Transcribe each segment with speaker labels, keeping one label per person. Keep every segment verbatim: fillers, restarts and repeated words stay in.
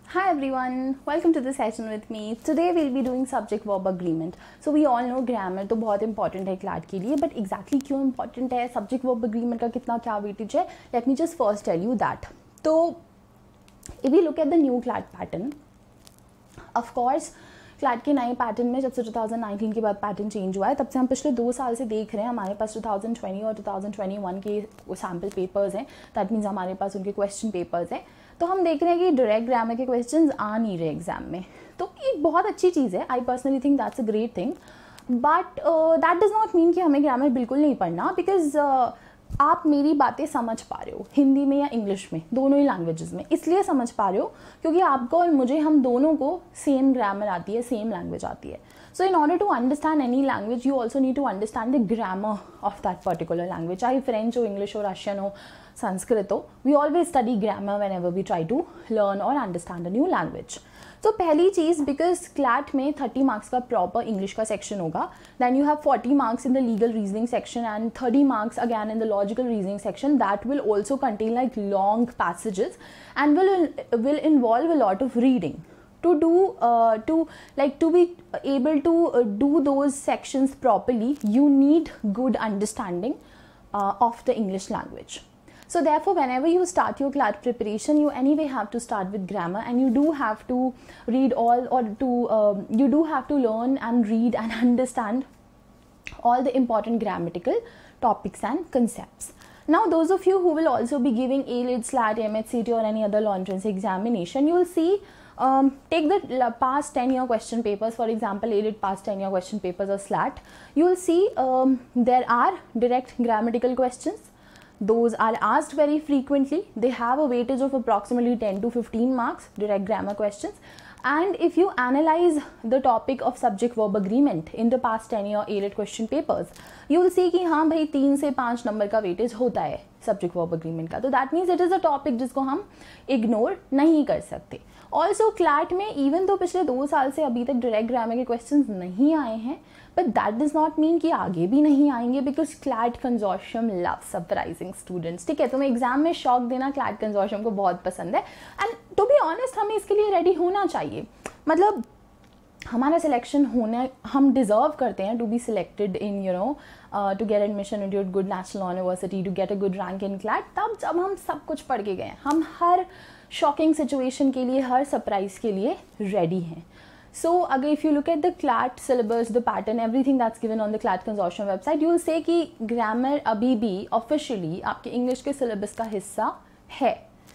Speaker 1: Hi everyone, welcome to the session with me. Today we'll be doing subject verb agreement. So we all know grammar तो बहुत important है CLAT के लिए, but exactly क्यों important है, subject verb agreement का कितना क्या weightage है, let me just first tell you that. तो if we look at the new CLAT pattern, of course CLAT के नए पैटर्न में जब से टू थाउजेंड नाइनटीन के बाद पैटर्न चेंज हुआ है तब से हम पिछले दो साल से देख रहे हैं हमारे पास टू थाउजेंड ट्वेंटी और टू थाउजेंड ट्वेंटी वन के सैम्पल पेपर्स हैं. दैट मीन्स हमारे पास उनके क्वेश्चन पेपर्स हैं. तो हम देख रहे हैं कि डायरेक्ट ग्रामर के क्वेश्चंस आ नहीं रहे एग्जाम में. तो ये बहुत अच्छी चीज़ है. I personally think that's a great thing, but that does not mean कि हमें ग्रामर बिल्कुल नहीं पढ़ना, बिकॉज uh, आप मेरी बातें समझ पा रहे हो हिंदी में या इंग्लिश में, दोनों ही लैंग्वेजेस में. इसलिए समझ पा रहे हो क्योंकि आपको और मुझे, हम दोनों को सेम ग्रामर आती है, सेम लैंग्वेज आती है. So in order to understand any language you also need to understand the grammar of that particular language. चाहे फ्रेंच हो, इंग्लिश हो, रशियन हो, संस्कृत हो, we always study grammar whenever we try to learn और understand a new language. तो पहली चीज़, because CLAT में थर्टी मार्क्स का प्रॉपर इंग्लिश का सेक्शन होगा, then you have forty marks in the legal reasoning section and thirty marks again in the logical reasoning section. That will also contain like long passages and will will involve a lot of reading. To do, uh, to like to be able to uh, do those sections properly, you need good understanding uh, of the English language. So therefore, whenever you start your CLAT preparation, you anyway have to start with grammar, and you do have to read all, or to um, you do have to learn and read and understand all the important grammatical topics and concepts. Now, those of you who will also be giving A L E D, SLAT, M H C T or any other law entrance examination, you will see, um, take the past ten year question papers, for example, A L E D past ten year question papers or SLAT. You will see um, there are direct grammatical questions. Those are asked very frequently. They have a weightage of approximately ten to fifteen marks, direct grammar questions. And if you analyze the topic of subject verb agreement in the past ten year A L E D question papers, you will see कि हाँ भाई तीन से पाँच number का weightage होता है subject verb agreement का. तो that means it is a topic जिसको हम ignore नहीं कर सकते. ऑल्सो क्लैट में इवन तो पिछले दो साल से अभी तक डायरेक्ट ग्रामर के क्वेश्चंस नहीं आए हैं, but that does not mean कि आगे भी नहीं आएंगे, because CLAT consortium love surprising students. ठीक है, तुम्हें एग्जाम में शॉक देना क्लैट कंजोर्शियम को बहुत पसंद है, एंड टू बी ऑनेस्ट हमें इसके लिए रेडी होना चाहिए. मतलब हमारा सिलेक्शन होना, हम डिज़र्व करते हैं to be selected in you know to get admission in good national university, to get a good rank in CLAT, तब जब हम सब कुछ पढ़ के गए, हम हर शॉकिंग सिचुएशन के लिए, हर सरप्राइज के लिए रेडी हैं. सो अगर if you look at the CLAT syllabus, the pattern, everything that's given on the CLAT consortium website, you will say कि ग्रामर अभी भी ऑफिशियली आपके इंग्लिश के सिलेबस का हिस्सा है.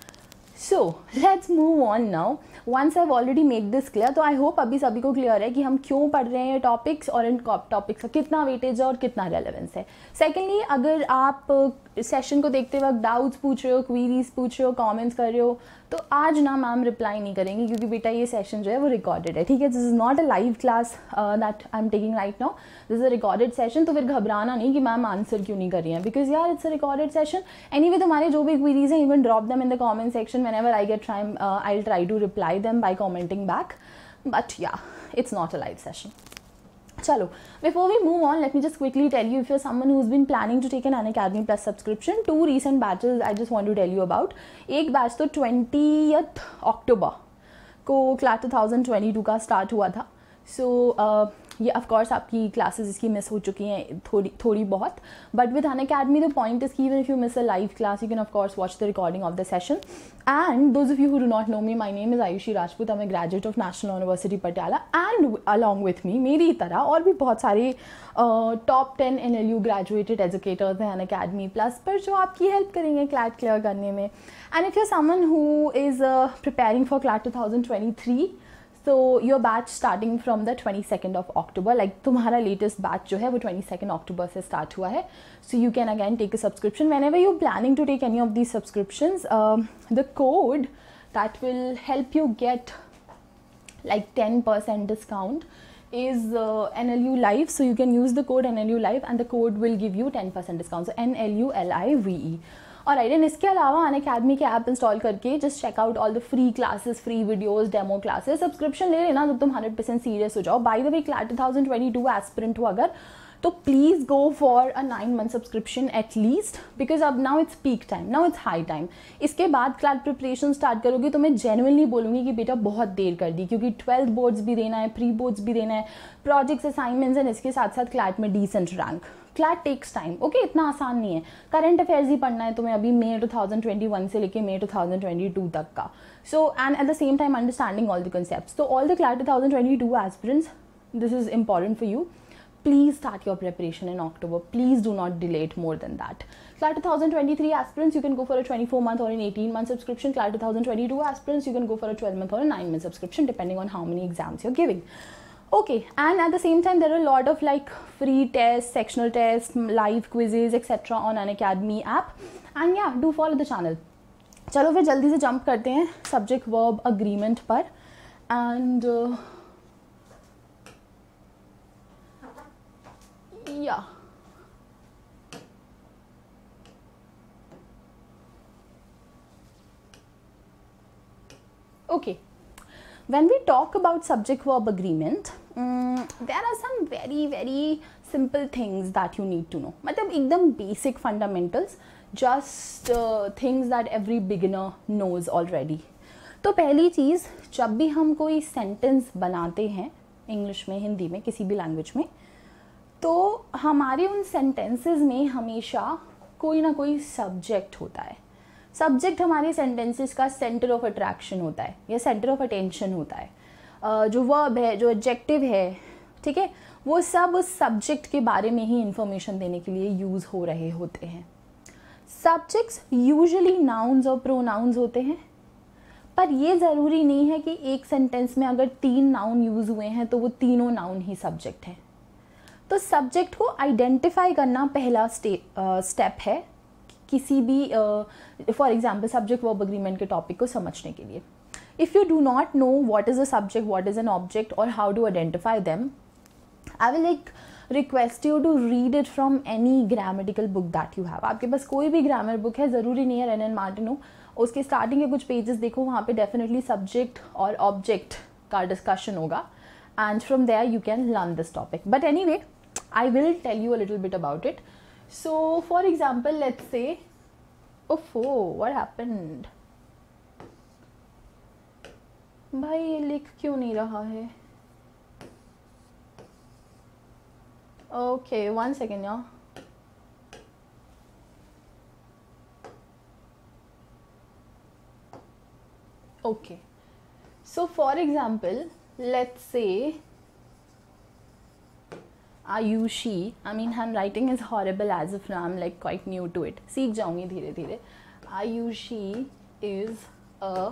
Speaker 1: So let's move on now. Once I already make this clear, तो I hope अभी सभी को क्लियर है कि हम क्यों पढ़ रहे हैं टॉपिक्स और इन टॉपिक्स का कितना वेटेज है और कितना रेलेवेंस है. सेकेंडली, अगर आप सेशन को देखते वक्त डाउट्स पूछ रहे हो, क्वीरीज पूछ रहे हो, कमेंट्स कर रहे हो, तो आज ना मैम रिप्लाई नहीं करेंगी, क्योंकि बेटा ये सेशन जो है वो रिकॉर्डेड है. ठीक है, this is not a live class that I am taking right now, this is a recorded session. तो फिर घबराना नहीं कि मैम आंसर क्यों नहीं कर रही हैं, बिकॉज यार it's a recorded session. Anyway, तुम्हारे जो भी क्वीरीज हैं, even drop them in the comment section. Whenever I get time I will try to reply them by commenting back, but yeah it's not a live session. Chalo, before we move on, let me just quickly tell you, if you're someone who's been planning to take an Unacademy Plus subscription, two recent batches I just want to tell you about. एक batch तो twentieth October को CLAT twenty twenty-two का start हुआ था. So so, uh, ये of course आपकी classes इसकी miss हो चुकी हैं थोड़ी थोड़ी बहुत, but with Unacademy the point is की even if you miss a live class, you can of course watch the recording of the session. And those of you who do not know me, my name is Ayushi Rajput. I am a graduate of national university Patiala, and along with me, मेरी तरह और भी बहुत सारे top ten N L U graduated educators हैं Unacademy plus पर, जो आपकी हेल्प करेंगे क्लैट क्लियर करने में. And if you someone who is preparing for CLAT twenty twenty-three, so your batch starting from the twenty-second of October, like तुम्हारा latest batch जो है वो twenty-second October से start हुआ है. So you can again take a subscription. Whenever you're planning to take any of these subscriptions, um, the code that will help you get like ten percent discount is uh, N L U Live. So you can use the code N L U Live and the code will give you ten percent discount. So N L U L I V E. और right, and इसके अलावा Unacademy के app install करके just check out all the free classes, free videos, demo classes. Subscription ले लेना जब तुम hundred percent serious हो जाओ. By the way, CLAT twenty twenty-two aspirant हो अगर, तो please go for a nine month subscription at least, because अब now it's peak time, now it's high time. इसके बाद क्लैट प्रिपरेशन स्टार्ट करोगे तो मैं जेन्युइनली बोलूँगी कि बेटा बहुत देर कर दी, क्योंकि ट्वेल्थ बोर्ड्स भी देना है, प्री बोर्ड्स भी देना है, प्रोजेक्ट्स, असाइनमेंट्स एंड इसके साथ साथ क्लैट में decent rank. CLAT takes time, okay, इतना आसान नहीं है. करंट अफेयर्स ही पढ़ना है तुम्हें अभी May two thousand twenty one से लेके May two thousand twenty two तक का. So and at the same time understanding all the concepts. तो all the CLAT two thousand twenty two aspirants, this is important for you. Please start your preparation in October. Please do not delay it more than that. CLAT twenty twenty-three aspirants, you can go for a twenty-four month or an eighteen month subscription. CLAT twenty twenty-two aspirants, you can go for a twelve month or a nine month subscription depending on how many exams you're giving. Okay, and at the same time there are a lot of like free tests, sectional tests, live quizzes, et cetera on Unacademy app. And yeah, do follow the channel. चलो फिर जल्दी से jump करते हैं subject verb agreement पर. And yeah, okay, when we talk about subject verb agreement, um, there are some very very simple things that you need to know. मतलब एकदम basic fundamentals, just uh, things that every beginner knows already. तो पहली चीज़, जब भी हम कोई sentence बनाते हैं इंग्लिश में, हिंदी में, किसी भी लैंग्वेज में, तो हमारे उन सेंटेंसेस में हमेशा कोई ना कोई सब्जेक्ट होता है. सब्जेक्ट हमारे सेंटेंसेस का सेंटर ऑफ अट्रैक्शन होता है या सेंटर ऑफ अटेंशन होता है. uh, जो वर्ब है, जो एडजेक्टिव है, ठीक है, वो सब उस सब्जेक्ट के बारे में ही इंफॉर्मेशन देने के लिए यूज़ हो रहे होते हैं. सब्जेक्ट्स यूजुअली नाउन्स और प्रोनाउन्स होते हैं, पर ये ज़रूरी नहीं है कि एक सेंटेंस में अगर तीन नाउन यूज़ हुए हैं तो वो तीनों नाउन ही सब्जेक्ट हैं. तो सब्जेक्ट को आइडेंटिफाई करना पहला स्टेप है किसी भी, for example subject verb agreement के टॉपिक को समझने के लिए. If you do not know what is a subject, what is an object और how to identify them, I will like request you to read it from any grammatical book that you have. आपके पास कोई भी grammar book है, ज़रूरी नहीं है rain and Martin हो, उसके स्टार्टिंग के कुछ पेजेस देखो, वहाँ पे डेफिनेटली सब्जेक्ट और ऑब्जेक्ट का डिस्कशन होगा, and from there you can learn this topic. But anyway, I will tell you a little bit about it. So for example, let's say, oh, what happened? भाई ये लिख क्यों नहीं रहा है? Okay, one second यार. Okay, so for example, let's say Ayushi, I mean handwriting is horrible as of now, I'm like quite new to it, सीख जाऊंगी धीरे धीरे. Ayushi is a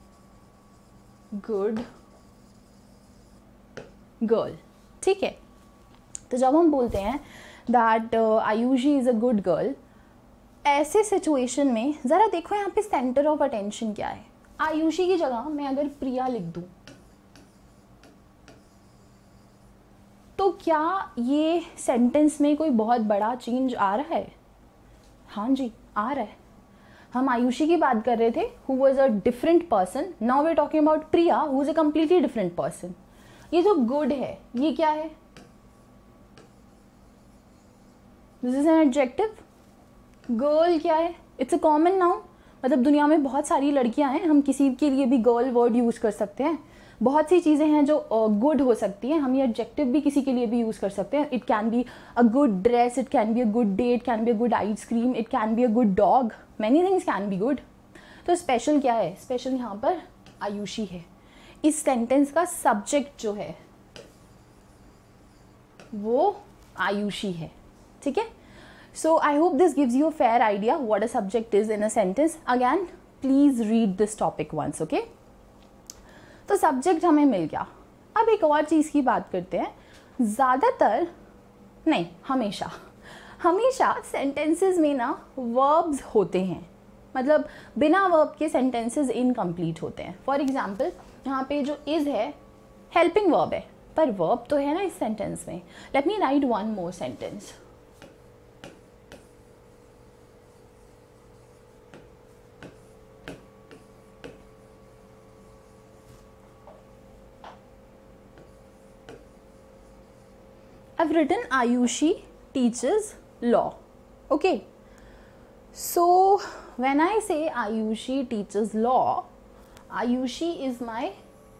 Speaker 1: good girl, ठीक है. तो जब हम बोलते हैं that uh, Ayushi is a good girl, ऐसे सिचुएशन में ज़रा देखो यहाँ पे सेंटर ऑफ अटेंशन क्या है. आयुषी की जगह मैं अगर प्रिया लिख दूँ तो क्या ये सेंटेंस में कोई बहुत बड़ा चेंज आ रहा है? हाँ जी, आ रहा है. हम आयुषी की बात कर रहे थे who was a different person, now we are talking about Priya who is a completely different person. ये जो गुड है ये क्या है? This is an adjective. Girl क्या है? It's a common noun. मतलब दुनिया में बहुत सारी लड़कियां हैं, हम किसी के लिए भी गर्ल वर्ड यूज़ कर सकते हैं. बहुत सी चीज़ें हैं जो गुड uh, हो सकती हैं. हम ये एडजेक्टिव भी किसी के लिए भी यूज़ कर सकते हैं. It can be a good dress, it can be a good day, it can be a good ice cream, it can be a good dog. Many things can be good. तो special क्या है? Special यहाँ पर आयुषी है. इस sentence का subject जो है वो आयुषी है. ठीक है. So I hope this gives you a fair idea what a subject is in a sentence. Again, please read this topic once, okay? तो सब्जेक्ट हमें मिल गया. अब एक और चीज़ की बात करते हैं. ज़्यादातर नहीं, हमेशा हमेशा सेंटेंसेस में ना वर्ब्स होते हैं. मतलब बिना वर्ब के सेंटेंसेस इनकम्प्लीट होते हैं. फॉर एग्जाम्पल यहाँ पे जो इज़ है हेल्पिंग वर्ब है, पर वर्ब तो है ना इस सेंटेंस में. Let me write one more sentence. I've written Ayushi teaches law. Okay. So when I say Ayushi teaches law, Ayushi is my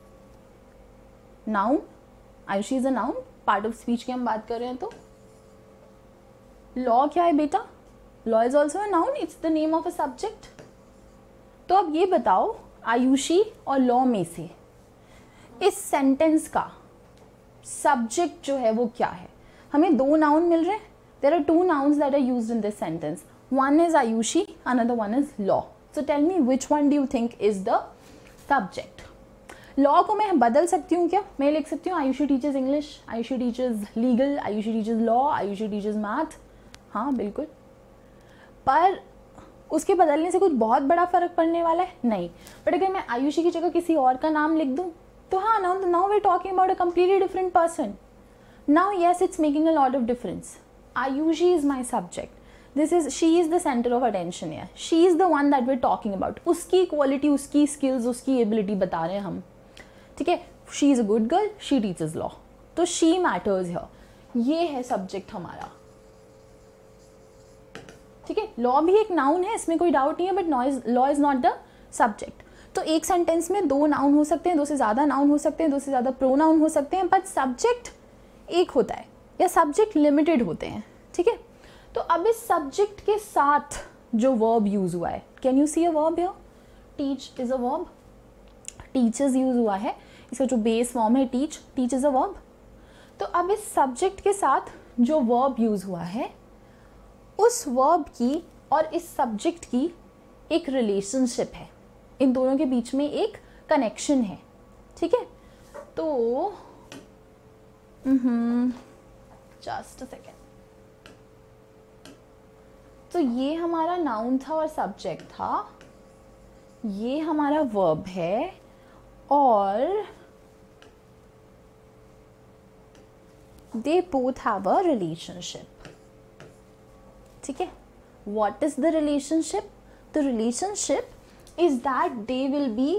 Speaker 1: noun. Ayushi is a noun. Part of speech की हम बात कर रहे हैं तो law क्या है बेटा? Law is also a noun. It's the name of a subject. तो अब ये बताओ आयुषी और law में से इस सेंटेंस का सब्जेक्ट जो है वो क्या है? हमें दो नाउन मिल रहे हैं. There are two nouns that are used in this sentence. One is Ayushi, another one is law. So tell me which one do you think is the subject? Law को मैं बदल सकती हूँ क्या? मैं लिख सकती हूँ Ayushi teaches English, Ayushi teaches legal, Ayushi teaches law, Ayushi teaches math. हाँ बिल्कुल. पर उसके बदलने से कुछ बहुत बड़ा फर्क पड़ने वाला है नहीं. बट अगर मैं आयुषी की जगह किसी और का नाम लिख दूँ तो हाँ, now now we're talking about a completely different person. Now yes, it's making a lot of difference. Ayushi is my subject. This is she is the center of attention here. She is the one that we're talking about. उसकी quality, उसकी skills, उसकी ability बता रहे हैं हम. ठीक है. She is a good girl. She teaches law. तो she matters here. ये है subject हमारा. ठीक है. लॉ भी एक नाउन है, इसमें कोई डाउट नहीं है, but law is not the subject. तो एक सेंटेंस में दो नाउन हो सकते हैं, दो से ज़्यादा नाउन हो सकते हैं, दो से ज़्यादा प्रोनाउन हो सकते हैं, बट सब्जेक्ट एक होता है या सब्जेक्ट लिमिटेड होते हैं. ठीक है. तो अब इस सब्जेक्ट के साथ जो वर्ब यूज हुआ है, can you see a verb here? Teach is a verb. Teaches use हुआ है, इसका जो बेस फॉर्म है teach, teach is a verb. तो अब इस सब्जेक्ट के साथ जो वर्ब यूज हुआ है उस वर्ब की और इस सब्जेक्ट की एक रिलेशनशिप है. इन दोनों के बीच में एक कनेक्शन है. ठीक है. तो जस्ट अ सेकेंड. तो ये हमारा नाउन था और सब्जेक्ट था, ये हमारा वर्ब है और they both have a relationship. ठीक है. What is the relationship? The relationship is that they will be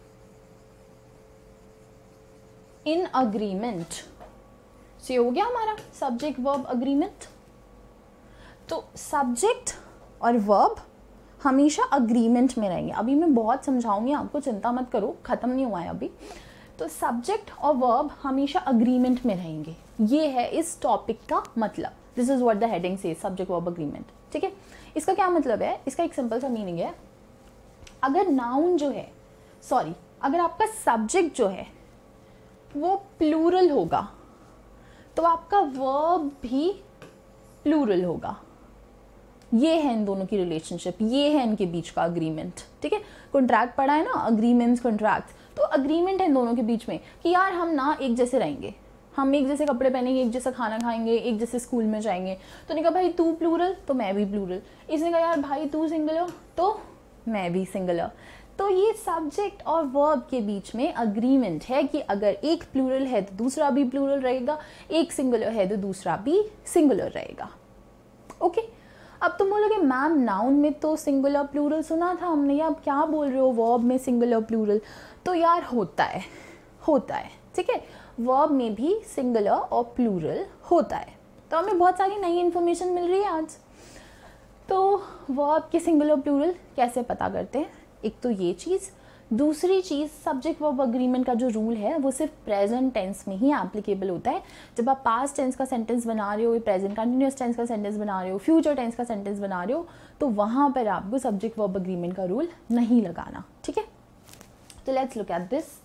Speaker 1: in agreement. So ये हो गया हमारा subject verb agreement. तो subject और verb हमेशा agreement में रहेंगे. अभी मैं बहुत समझाऊंगी आपको, चिंता मत करो, खत्म नहीं हुआ है अभी. तो subject और verb हमेशा agreement में रहेंगे. ये है इस टॉपिक का मतलब. This is what the heading says, subject verb agreement. ठीक है. इसका क्या मतलब है? इसका एक सिंपल सा मीनिंग है, अगर नाउन जो है, सॉरी अगर आपका सब्जेक्ट जो है वो प्लूरल होगा तो आपका वर्ब भी प्लूरल होगा. ये है इन दोनों की रिलेशनशिप, ये है इनके बीच का अग्रीमेंट. ठीक है. कॉन्ट्रैक्ट पढ़ा है ना, अग्रीमेंट्स कॉन्ट्रैक्ट. तो अग्रीमेंट है इन दोनों के बीच में कि यार हम ना एक जैसे रहेंगे, हम एक जैसे कपड़े पहनेंगे, एक जैसा खाना खाएंगे, एक जैसे स्कूल में जाएंगे. तो ने कहा भाई तू प्लूरल तो मैं भी प्लूरल. इसने कहा यार भाई तू सिंगुलर तो मैं भी सिंगुलर. तो ये सब्जेक्ट और वर्ब के बीच में अग्रीमेंट है कि अगर एक प्लूरल है तो दूसरा भी प्लूरल रहेगा, एक सिंगुलर है तो दूसरा भी सिंगुलर रहेगा. ओके. अब तुम बोलोगे मैम नाउन में तो सिंगुलर प्लूरल सुना था हमने, या अब क्या बोल रहे हो वर्ब में सिंगुलर प्लूरल? तो यार होता है, होता है. ठीक है. वर्ब में भी सिंगुलर और प्लूरल होता है. तो हमें बहुत सारी नई इन्फॉर्मेशन मिल रही है आज. तो वर्ब के सिंगुलर प्लूरल कैसे पता करते हैं? एक तो ये चीज़. दूसरी चीज़, सब्जेक्ट वर्ब अग्रीमेंट का जो रूल है वो सिर्फ प्रेजेंट टेंस में ही एप्लीकेबल होता है. जब आप पास्ट टेंस का सेंटेंस बना रहे हो, प्रेजेंट कंटिन्यूअस टेंस का सेंटेंस बना रहे हो, फ्यूचर टेंस का सेंटेंस बना रहे हो, तो वहाँ पर आपको सब्जेक्ट वर्ब अग्रीमेंट का रूल नहीं लगाना. ठीक है. तो लेट्स लुक एट दिस.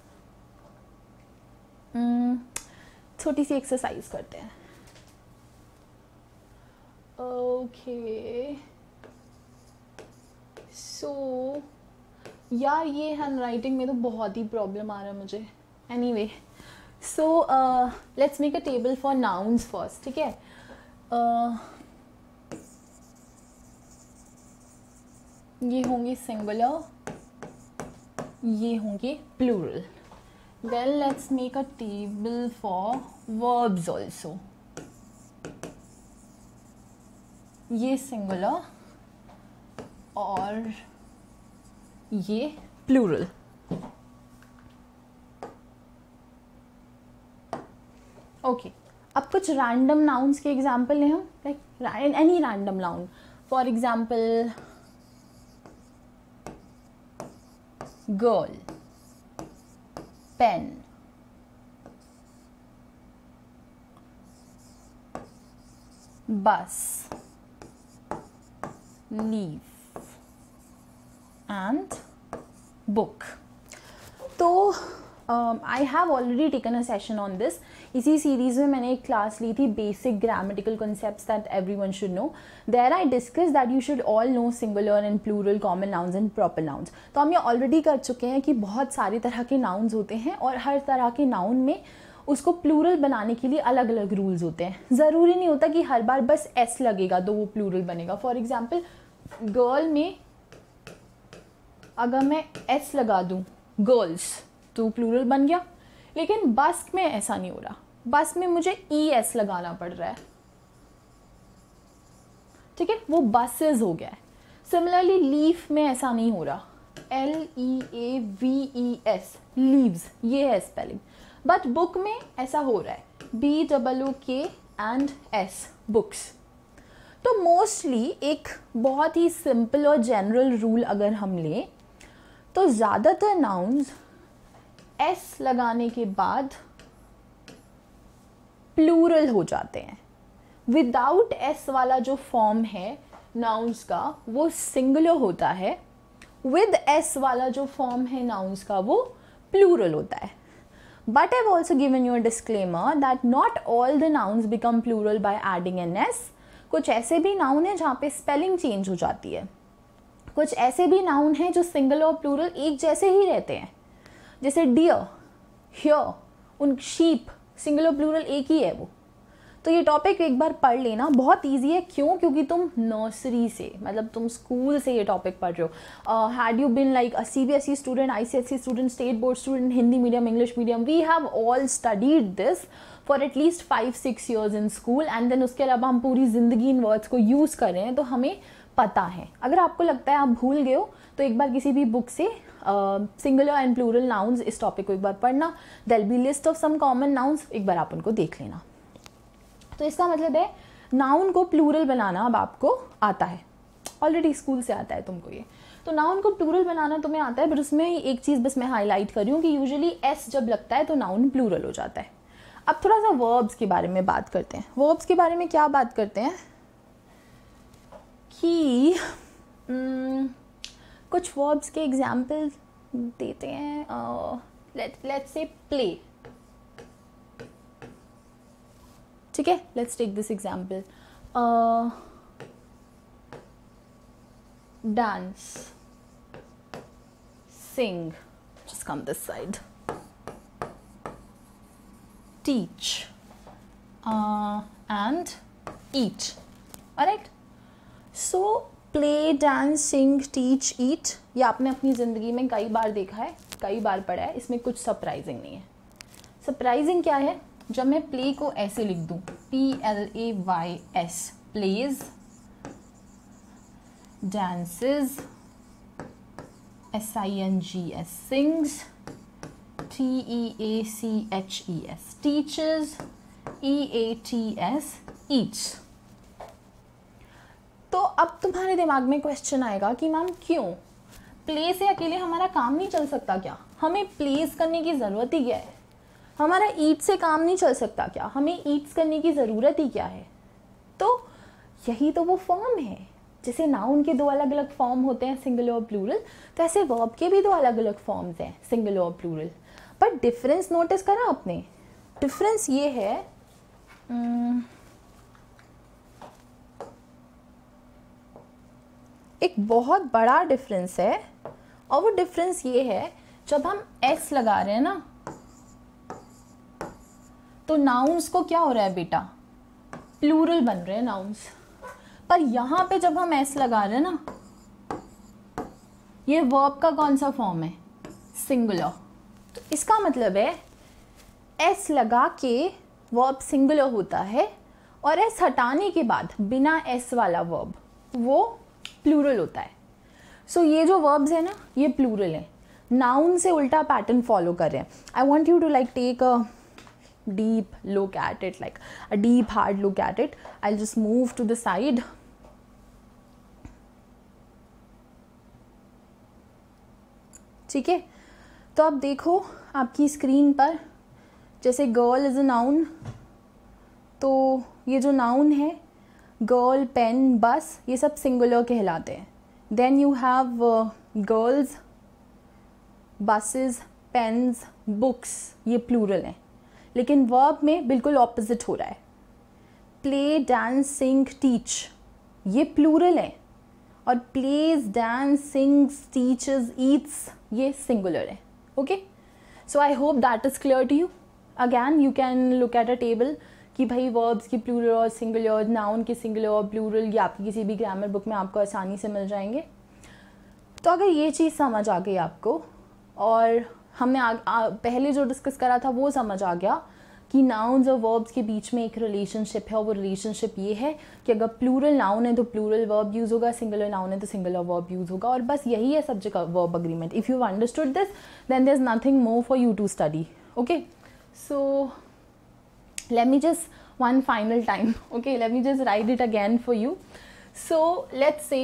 Speaker 1: छोटी सी एक्सरसाइज करते हैं. ओके. सो यार ये हैंड राइटिंग में तो बहुत ही प्रॉब्लम आ रहा है मुझे. Anyway, so let's make a table for nouns first. ठीक है. uh, ये होंगे सिंगुलर, ये होंगे plural. Then let's make a table for verbs also. ये सिंगुलर और ये प्लूरल. ओके. अब कुछ रैंडम नाउन्स के एग्जाम्पल लें हम, like any random noun, for example girl, pen, bus, leaf and book. तो I have already taken a session on this. इसी सीरीज में मैंने एक क्लास ली थी, basic grammatical concepts that everyone should know. There I discuss that you should all know singular and plural, common nouns and proper nouns. तो हम ये already कर चुके हैं कि बहुत सारी तरह के नाउन्स होते हैं और हर तरह के नाउन में उसको प्लूरल बनाने के लिए अलग अलग रूल्स होते हैं. ज़रूरी नहीं होता कि हर बार बस एस लगेगा तो वो प्लूरल बनेगा. फॉर एग्जाम्पल गर्ल में अगर मैं एस लगा दूँ गर्ल्स तो प्लूरल बन गया, लेकिन बस में ऐसा नहीं हो रहा. बस में मुझे ई एस लगाना पड़ रहा है, ठीक है, वो बसेस हो गया है. सिमिलरली लीफ में ऐसा नहीं हो रहा, L E A V E S, leaves, ये है स्पेलिंग. बट बुक में ऐसा हो रहा है, B double O K and S, books. तो मोस्टली एक बहुत ही सिंपल और जनरल रूल अगर हम लें तो ज़्यादातर नाउन्स एस लगाने के बाद प्लूरल हो जाते हैं. विदाउट एस वाला जो फॉर्म है नाउन्स का वो सिंगुलर होता है, विद एस वाला जो फॉर्म है नाउन्स का वो प्लूरल होता है. But I've also given you a disclaimer that not all the nouns become plural by adding an s. कुछ ऐसे भी नाउन हैं जहाँ पे स्पेलिंग चेंज हो जाती है. कुछ ऐसे भी नाउन हैं जो सिंगल और प्लूरल एक जैसे ही रहते हैं, जैसे डियर, हियर, उन शीप, सिंगल और प्लूरल एक ही है वो. तो ये टॉपिक एक बार पढ़ लेना, बहुत इजी है. क्यों? क्योंकि तुम नर्सरी से, मतलब तुम स्कूल से ये टॉपिक पढ़ रहे हो. Had you been like a C B S E student, I C S E student, state board student, Hindi medium, English medium, we have all studied this for at least five six years in school and then उसके अलावा हम पूरी ज़िंदगी इन words को use कर रहे हैं, तो हमें पता है. अगर आपको लगता है आप भूल गए हो तो एक बार किसी भी बुक से सिंगुलर एंड प्लूरल नाउन्स इस टॉपिक को एक बार पढ़ना. There be list of some common nouns, एक बार आप उनको देख लेना. तो इसका मतलब है नाउन को प्लूरल बनाना अब आपको आता है, ऑलरेडी स्कूल से आता है तुमको ये. तो नाउन को प्लूरल बनाना तुम्हें आता है, बट उसमें एक चीज़ बस मैं हाईलाइट कर रही हूँ कि यूजुअली एस जब लगता है तो नाउन प्लूरल हो जाता है. अब थोड़ा सा वर्ब्स के बारे में बात करते हैं. वर्ब्स के बारे में क्या बात करते हैं कि um, कुछ वर्ब्स के एग्जाम्पल देते हैं. लेट लेट्स से प्ले, ठीक है. Let's take this example, dance, sing, just come this side, teach and eat. Alright, so play, dance, sing, teach, eat, ये आपने अपनी ज़िंदगी में कई बार देखा है, कई बार पढ़ा है. इसमें कुछ सरप्राइजिंग नहीं है. सरप्राइजिंग क्या है? जब मैं प्ले को ऐसे लिख दूँ, P L A Y S, plays, dances, S I N G S, sings, T E A C H E S, teaches, E A T S, eats. तो अब तुम्हारे दिमाग में क्वेश्चन आएगा कि मैम क्यों प्ले से अकेले हमारा काम नहीं चल सकता क्या? हमें प्लेस करने की ज़रूरत ही क्या है? हमारा ईट से काम नहीं चल सकता क्या? हमें ईट्स करने की ज़रूरत ही क्या है? तो यही तो वो फॉर्म है. जैसे नाउन के दो अलग अलग फॉर्म होते हैं, सिंगुलर और प्लूरल, तो ऐसे वर्ब के भी दो अलग अलग फॉर्म्स हैं, सिंगुलर और प्लूरल. बट डिफरेंस नोटिस करा आपने? डिफरेंस ये है, um, एक बहुत बड़ा डिफरेंस है, और वो डिफरेंस ये है जब हम एस लगा रहे हैं ना तो नाउन्स को क्या हो रहा है बेटा? प्लूरल बन रहे हैं नाउन्स. पर यहाँ पे जब हम एस लगा रहे हैं ना, ये वर्ब का कौन सा फॉर्म है? सिंगुलर. तो इसका मतलब है एस लगा के वर्ब सिंगुलर होता है, और एस हटाने के बाद बिना एस वाला वर्ब वो प्लूरल होता है. सो so, ये जो वर्ब्स है ना, ये प्लूरल है. नाउन से उल्टा पैटर्न फॉलो कर रहे हैं. I want you to like take a deep look at it, like a deep hard look at it. I'll just move to the side. ठीक है, तो अब देखो आपकी स्क्रीन पर, जैसे गर्ल इज अ नाउन, तो ये जो नाउन है गर्ल, पेन, बस, ये सब सिंगुलर कहलाते हैं. Then you have girls, buses, pens, books, ये प्लूरल हैं. लेकिन वर्ब में बिल्कुल ऑपोजिट हो रहा है. प्ले, डांस, सिंग, टीच, ये प्लूरल है. और plays, dance, sings, teaches, eats, ये सिंगुलर है. Okay, so I hope that is clear to you. Again you can look at a table कि भाई वर्ब्स की प्लूरल और सिंगुलर, नाउन की सिंगुलर और प्लूरल, ये आपकी किसी भी ग्रामर बुक में आपको आसानी से मिल जाएंगे. तो अगर ये चीज़ समझ आ गई आपको, और हमने आ, आ, पहले जो डिस्कस करा था वो समझ आ गया कि नाउन्स और वर्ब्स के बीच में एक रिलेशनशिप है, और वो रिलेशनशिप ये है कि अगर प्लूरल नाउन है तो प्लूरल वर्ब यूज़ होगा, सिंगुलर नाउन है तो सिंगुलर वर्ब यूज़ होगा. और बस यही है subject verb agreement. If you understood this then there is nothing more for you to study. Okay, so let me just one final time, okay, let me just write it again for you. So let's say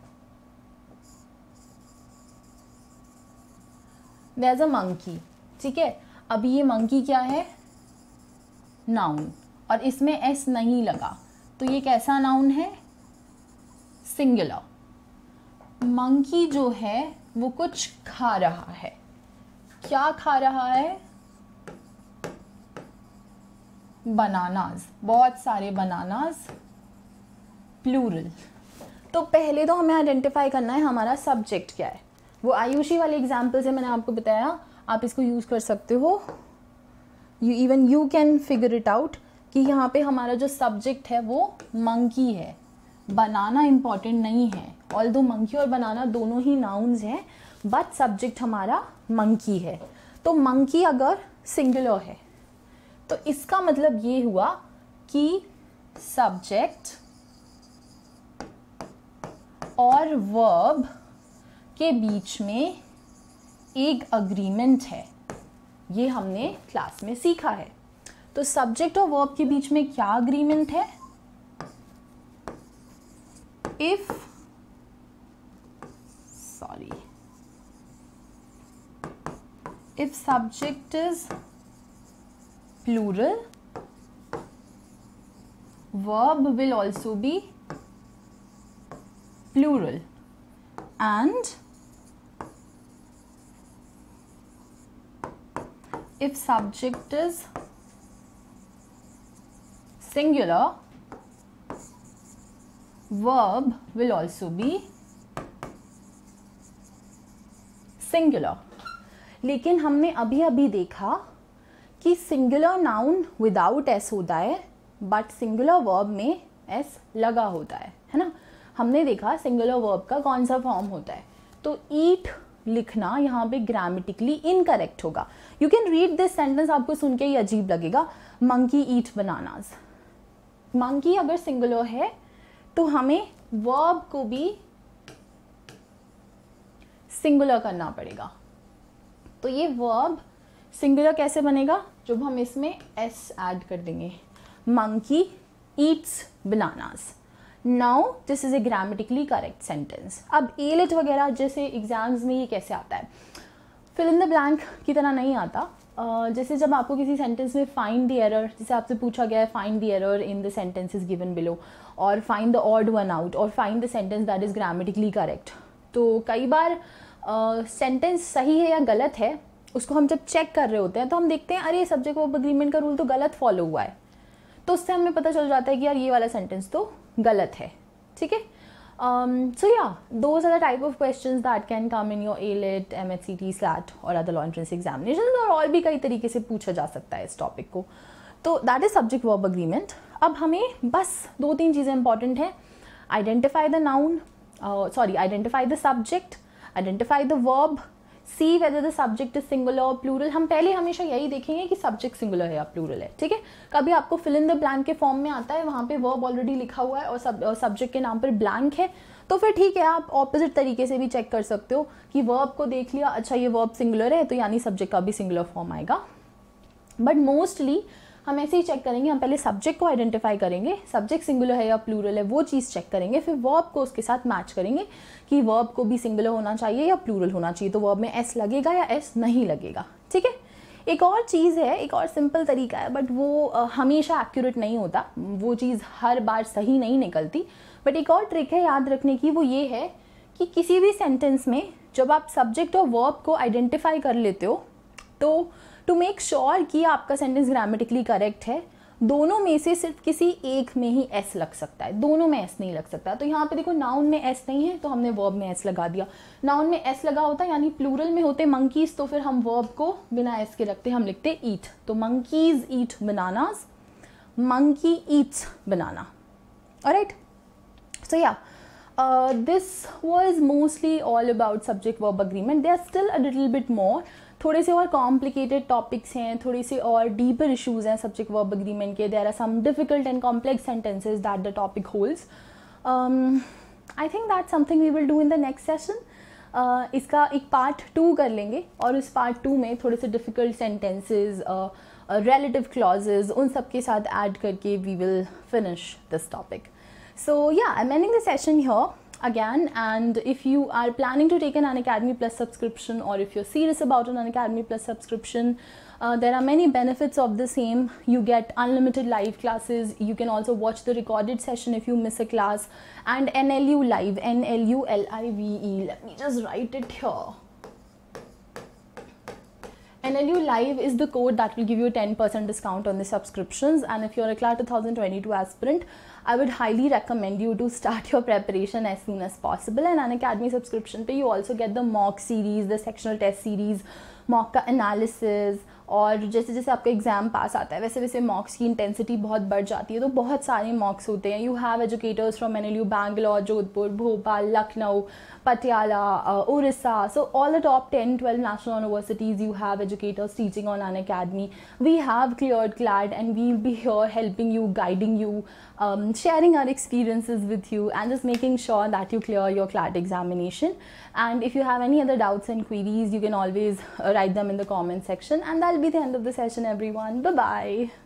Speaker 1: there's a monkey. ठीक है, अभी ये monkey क्या है, noun, और इसमें S नहीं लगा, तो ये कैसा नाउन है, सिंगुलर. मंकी जो है वो कुछ खा रहा है. क्या खा रहा है, बनानाज, बहुत सारे बनानाज, प्लूरल. तो पहले तो हमें आइडेंटिफाई करना है हमारा सब्जेक्ट क्या है. वो आयुषी वाले एग्जाम्पल से मैंने आपको बताया, आप इसको यूज़ कर सकते हो. You even you can figure it out कि यहाँ पे हमारा जो सब्जेक्ट है वो मंकी है. बनाना इम्पॉर्टेंट नहीं है, ऑल्दो मंकी और बनाना दोनों ही नाउन्स हैं, बट सब्जेक्ट हमारा मंकी है. तो मंकी अगर सिंगुलर है तो इसका मतलब ये हुआ कि सब्जेक्ट और वर्ब के बीच में एक अग्रीमेंट है. ये हमने क्लास में सीखा है. तो सब्जेक्ट और वर्ब के बीच में क्या अग्रीमेंट है, if sorry if subject is plural, verb will also be plural, and if subject is singular, verb will also be singular. लेकिन हमने अभी अभी देखा कि सिंगुलर नाउन विदाउट एस होता है, बट सिंगुलर वर्ब में एस लगा होता है, है ना. हमने देखा सिंगुलर वर्ब का कौन सा फॉर्म होता है. तो ईट लिखना यहाँ पे ग्रामेटिकली इनकरेक्ट होगा. You can read this sentence, आपको सुन के ही अजीब लगेगा, मंकी ईट बनानास. मंकी अगर सिंगुलर है तो हमें वर्ब को भी सिंगुलर करना पड़ेगा. तो ये वर्ब सिंगुलर कैसे बनेगा, जब हम इसमें एस ऐड कर देंगे. Monkey eats bananas. Now this is a grammatically correct sentence. अब एलिट वगैरह जैसे एग्जाम्स में ये कैसे आता है, फिल इन द ब्लैंक की तरह नहीं आता. uh, जैसे जब आपको किसी सेंटेंस में फाइंड द एरर, जैसे आपसे पूछा गया है find the error in the sentences given below, और find the odd one out, और find the sentence that is grammatically correct. तो कई बार सेंटेंस uh, सही है या गलत है, उसको हम जब चेक कर रहे होते हैं तो हम देखते हैं अरे सब्जेक्ट वर्ब एग्रीमेंट का रूल तो गलत फॉलो हुआ है. तो उससे हमें पता चल जाता है कि यार ये वाला सेंटेंस तो गलत है. ठीक है, सो या those are the type of questions that can come in your AILET, MHCET, SLAT और अदर लॉ एंट्रेंस एग्जामिनेशन, और और भी कई तरीके से पूछा जा सकता है इस टॉपिक को. तो that is subject verb agreement. अब हमें बस दो तीन चीज़ें इंपॉर्टेंट हैं. Identify the noun, sorry identify the subject, identify the verb, see whether the subject is singular और प्लूरल. हम पहले हमेशा यही देखेंगे कि सब्जेक्ट सिंगुलर है या प्लूरल है. ठीक है, कभी आपको फिल इन द ब्लैंक के फॉर्म में आता है, वहाँ पे वर्ब ऑलरेडी लिखा हुआ है और सब सब्जेक्ट के नाम पर ब्लैंक है, तो फिर ठीक है, आप ऑपोजिट तरीके से भी चेक कर सकते हो कि वर्ब को देख लिया, अच्छा ये वर्ब सिंगुलर है तो यानी सब्जेक्ट का भी सिंगुलर फॉर्म आएगा. बट मोस्टली हम ऐसे ही चेक करेंगे, हम पहले सब्जेक्ट को आइडेंटिफाई करेंगे, सब्जेक्ट सिंगुलर है या प्लूरल है वो चीज़ चेक करेंगे, फिर वर्ब को उसके साथ मैच करेंगे कि वर्ब को भी सिंगुलर होना चाहिए या प्लूरल होना चाहिए, तो वर्ब में एस लगेगा या एस नहीं लगेगा, ठीक है। एक और चीज़ है, एक और सिंपल तरीका है, बट वो आ, हमेशा एक्यूरेट नहीं होता, वो चीज़ हर बार सही नहीं निकलती, बट एक और ट्रिक है याद रखने की, वो ये है कि किसी भी सेंटेंस में जब आप सब्जेक्ट और वर्ब को आइडेंटिफाई कर लेते हो, तो टू मेक श्योर कि आपका सेंटेंस ग्रामेटिकली करेक्ट है, दोनों में से सिर्फ किसी एक में ही एस लग सकता है, दोनों में एस नहीं लग सकता। तो यहाँ पे देखो नाउन में एस नहीं है तो हमने वर्ब में एस लगा दिया, नाउन में एस लगा होता यानी प्लूरल में होते मंकीज तो फिर हम वर्ब को बिना एस के रखते, हम लिखते ईट, तो monkeys eat bananas, monkey eats banana. Alright, so या Uh, this was mostly all about subject verb agreement. There are still a little bit more. थोड़े से और complicated topics हैं, थोड़े से और deeper issues हैं subject verb agreement के. There are some difficult and complex sentences that the topic holds. Um, I think that's something we will do in the next session. Uh, इसका एक part two कर लेंगे और उस part two में थोड़े से difficult sentences, uh, uh, relative clauses, उन सब के साथ add करके we will finish this topic. So yeah, I'm ending the session here again, and if you are planning to take an Unacademy Plus subscription, or if you're serious about an Unacademy Plus subscription, uh, there are many benefits of the same. You get unlimited live classes, you can also watch the recorded session if you miss a class, and N L U Live, N L U L I V E, let me just write it here. N L U Live is the code that will give you a ten percent discount on the subscriptions, and if you're a CLAT twenty twenty-two aspirant, I would highly recommend you to start your preparation as soon as possible. And Unacademy subscription पे you also get the mock series, the sectional test series, mock का analysis, और जैसे जैसे आपका exam pass आता है वैसे वैसे मॉक्स की इंटेंसिटी बहुत बढ़ जाती है, तो बहुत सारे मॉक्स होते हैं. You have educators from N L U Bangalore, Jodhpur, Bhopal, Lucknow, Patiala, Orissa, so all the top ten twelve national universities you have educators teaching on Unacademy. We have cleared CLAT and we will be here helping you, guiding you, um, sharing our experiences with you, and just making sure that you clear your CLAT examination. And if you have any other doubts and queries, you can always uh, write them in the comment section, and that'll be the end of the session, everyone. Bye bye.